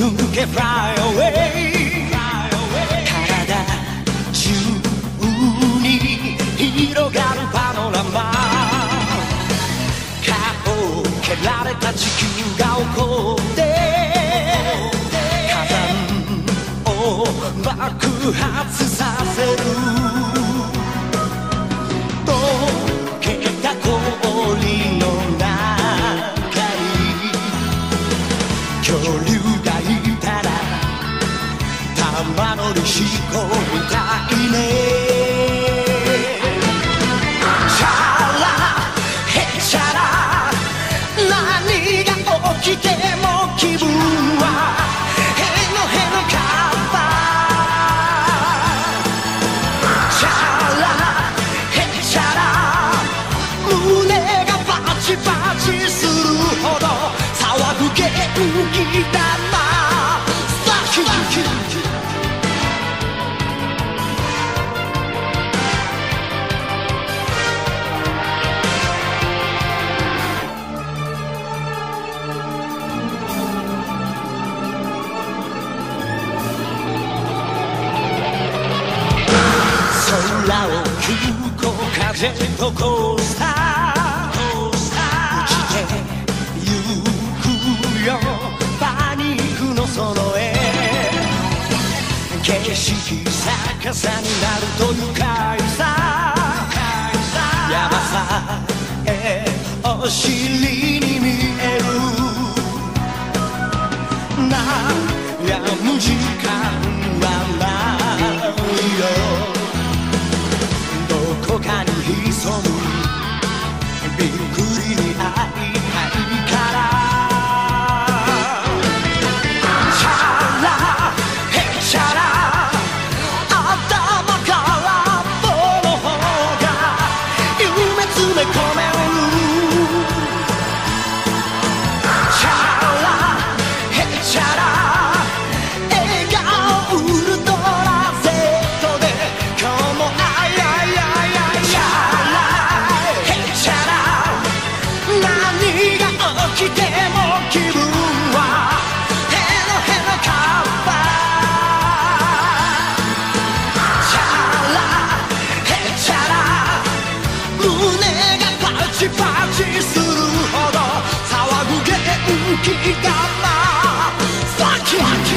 抜け Fly away 体中に広がるパノラマ顔を蹴られた地球が起こって火山を爆発させる溶けた氷の中に恐竜がいたら玉乗りしこみたいねチャラヘチャラ何が起きても気分はへのへのカッパチャラヘチャラ胸がバチバチするほど騒ぐ元気だな空を急行かジェットコースター落ちてゆくよパニックのその絵景色逆さになると愉快さヤバさお尻に見える悩む時間はないよどこかに潜むびっくりに会いたいからチャラヘチャラ頭から棒の方が夢詰め込めるチャラヘチャラ笑顔ウルトラ Z で今日も来ても気分はヘロヘロカッパチャラヘチャラ胸がパチパチするほど騒ぐ元気だなファキファキ